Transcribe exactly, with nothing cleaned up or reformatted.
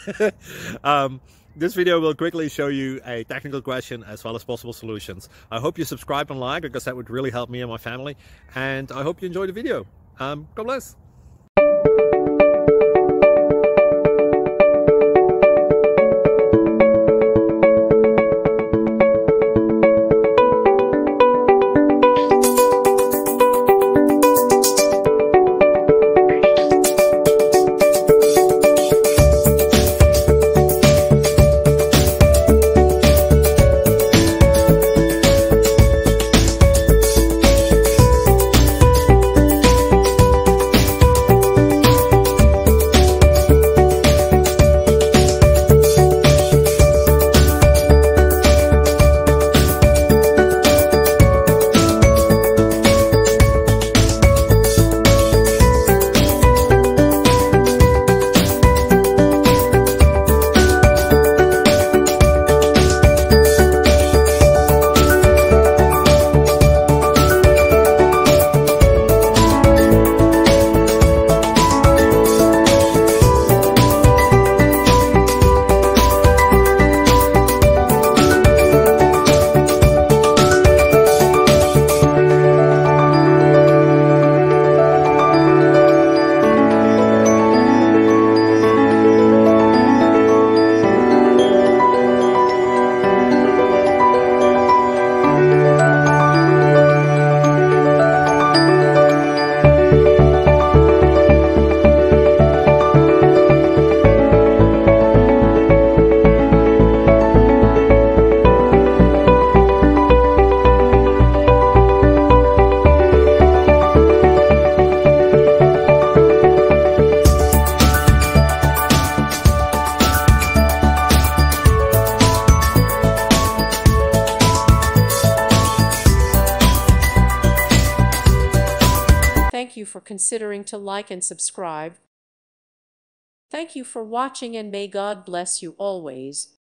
um, this video will quickly show you a technical question as well as possible solutions. I hope you subscribe and like, because that would really help me and my family. And I hope you enjoy the video. Um, God bless. Thank you for considering to like and subscribe. Thank you for watching, and may God bless you always.